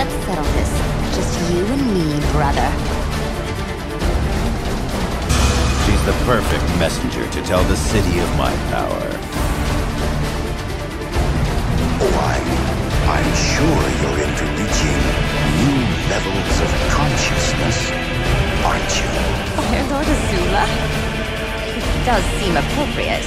Let's settle this. Just you and me, brother. She's the perfect messenger to tell the city of my power. Oh, I'm sure you're into reaching new levels of consciousness, aren't you? Fire Lord Azula? It does seem appropriate.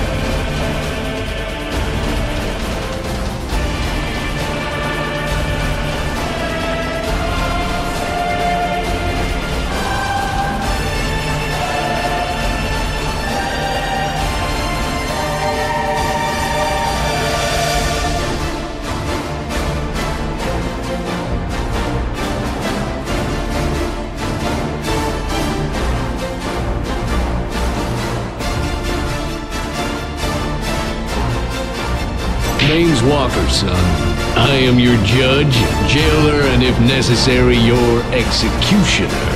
Name's Walker, son. I am your judge, jailer, and if necessary, your executioner.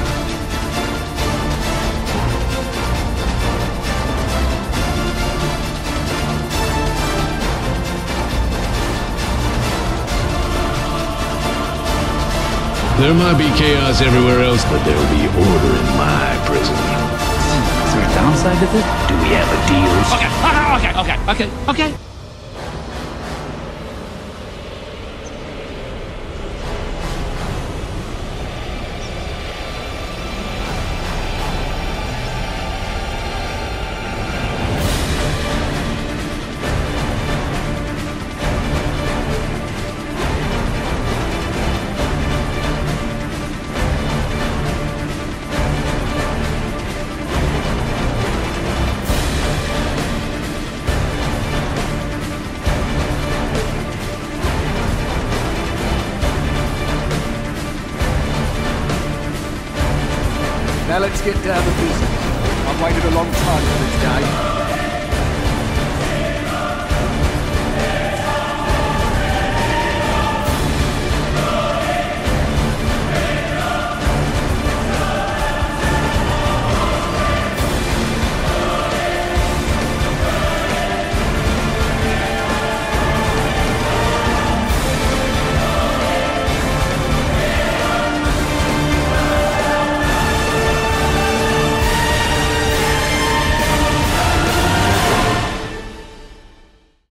There might be chaos everywhere else, but there'll be order in my prison. Is there a downside to this? Do we have a deal? Okay. Now let's get down to business. I've waited a long time for this day.